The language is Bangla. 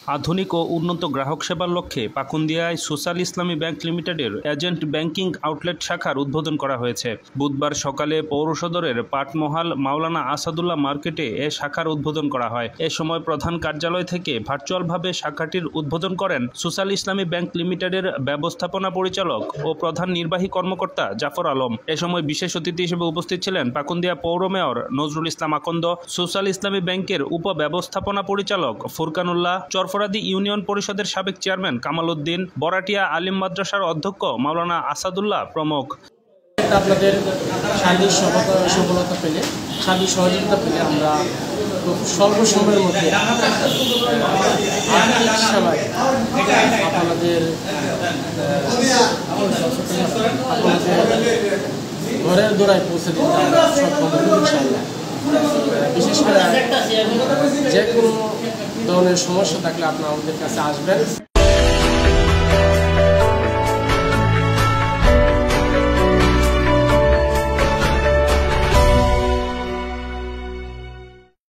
আধুনিক ও উন্নত গ্রাহক সেবার লক্ষ্যে পাকুন্দিয়ায় সোশ্যাল ইসলামী ব্যাংক লিমিটেডের এজেন্ট ব্যাংকিং আউটলেট শাখার উদ্বোধন করা হয়েছে। বুধবার সকালে পৌর সদরের পাটমহাল মাওলানা আসাদুল্লাহ মার্কেটে এ শাখার উদ্বোধন করা হয়। এ সময় প্রধান কার্যালয় থেকে ভার্চুয়ালভাবে শাখাটির উদ্বোধন করেন সোশ্যাল ইসলামী ব্যাংক লিমিটেডের ব্যবস্থাপনা পরিচালক ও প্রধান নির্বাহী কর্মকর্তা জাফর আলম। এ সময় বিশেষ অতিথি হিসেবে উপস্থিত ছিলেন পাকুন্দিয়া পৌর মেয়র নজরুল ইসলাম আকন্দ, সোশ্যাল ইসলামী ব্যাংকের উপ ব্যবস্থাপনা পরিচালক ফুরকানুল্লাহ, চরফরাদি ইউনিয়ন পরিষদের সাবেক চেয়ারম্যান কামাল উদ্দিন, বরাটিয়া আলিম মাদ্রাসার অধ্যক্ষ মাওলানা আসাদুল্লাহ প্রমুখ। আপনাদের সার্বিক সফলতা পেলে, সার্বিক সহযোগিতা পেলে আমরা খুব স্বল্প সময়ের মধ্যে আর্থিক সেবায় আপনাদের ঘরের দোড়ায় পৌঁছে দিতে আমরা সক্ষম হব ইনশাআল্লাহ। বিশেষ করে যে কোনো ধরনের সমস্যা থাকলে আপনারা আমাদের কাছে আসবেন।